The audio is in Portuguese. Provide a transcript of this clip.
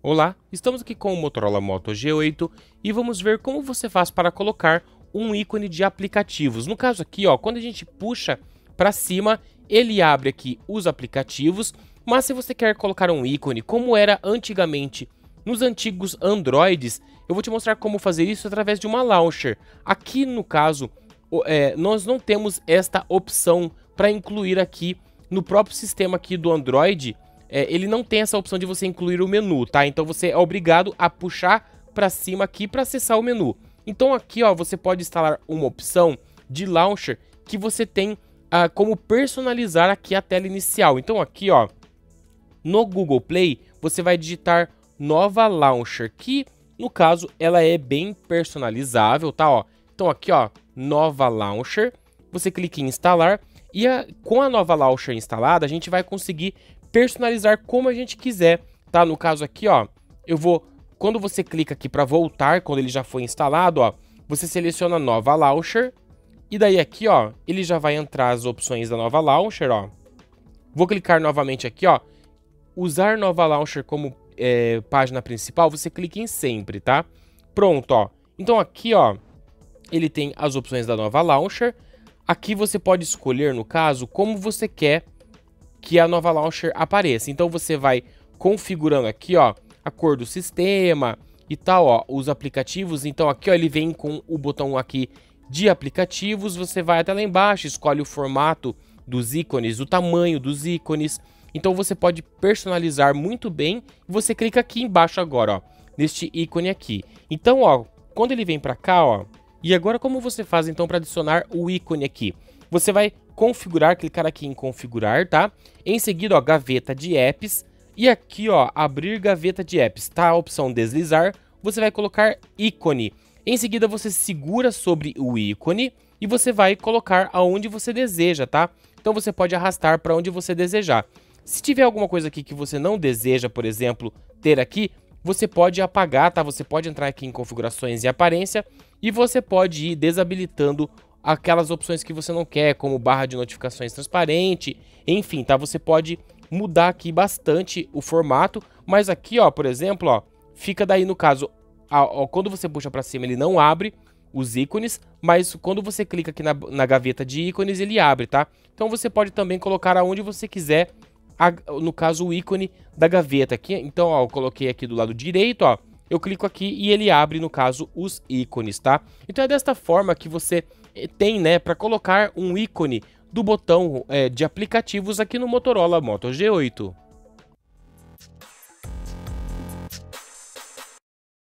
Olá, estamos aqui com o Motorola Moto G8 e vamos ver como você faz para colocar um ícone de aplicativos. No caso aqui, ó, quando a gente puxa para cima, ele abre aqui os aplicativos, mas se você quer colocar um ícone como era antigamente nos antigos Androids, eu vou te mostrar como fazer isso através de uma launcher. Aqui no caso, nós não temos esta opção para incluir aqui no próprio sistema aqui do Android. Ele não tem essa opção de você incluir o menu, tá? Então você é obrigado a puxar para cima aqui para acessar o menu. Então aqui, ó, você pode instalar uma opção de launcher que você tem como personalizar aqui a tela inicial. Então aqui, ó, no Google Play, você vai digitar Nova Launcher, que no caso ela é bem personalizável, tá? Ó. Então aqui, ó, Nova Launcher, você clica em instalar e com a Nova Launcher instalada, a gente vai conseguir personalizar como a gente quiser, tá? No caso aqui, ó, quando você clica aqui para voltar, quando ele já foi instalado, ó, você seleciona Nova Launcher e daí aqui, ó, ele já vai entrar as opções da Nova Launcher, ó. Vou clicar novamente aqui, ó, usar Nova Launcher como página principal, você clica em sempre, tá? Pronto, ó. Então aqui, ó, ele tem as opções da Nova Launcher. Aqui você pode escolher, no caso, como você quer que a Nova Launcher apareça. Então você vai configurando aqui, ó, a cor do sistema e tal, ó, os aplicativos. Então aqui, ó, ele vem com o botão aqui de aplicativos. Você vai até lá embaixo, escolhe o formato dos ícones, o tamanho dos ícones. Então você pode personalizar muito bem. Você clica aqui embaixo agora, ó, neste ícone aqui. Então, ó, quando ele vem para cá, ó, e agora como você faz então para adicionar o ícone aqui? Você vai configurar, clicar aqui em configurar, tá? Em seguida, ó, gaveta de apps. E aqui, ó, abrir gaveta de apps, tá? A opção deslizar, você vai colocar ícone. Em seguida, você segura sobre o ícone e você vai colocar aonde você deseja, tá? Então você pode arrastar para onde você desejar. Se tiver alguma coisa aqui que você não deseja, por exemplo, ter aqui, você pode apagar, tá? Você pode entrar aqui em configurações e aparência e você pode ir desabilitando aquelas opções que você não quer, como barra de notificações transparente, enfim, tá? Você pode mudar aqui bastante o formato, mas aqui, ó, por exemplo, ó, fica daí no caso, ó, quando você puxa para cima ele não abre os ícones, mas quando você clica aqui na gaveta de ícones ele abre, tá? Então você pode também colocar aonde você quiser, no caso o ícone da gaveta aqui. Então, ó, eu coloquei aqui do lado direito, ó, eu clico aqui e ele abre, no caso, os ícones, tá? Então é desta forma que você tem, né, para colocar um ícone do botão de aplicativos aqui no Motorola Moto G8.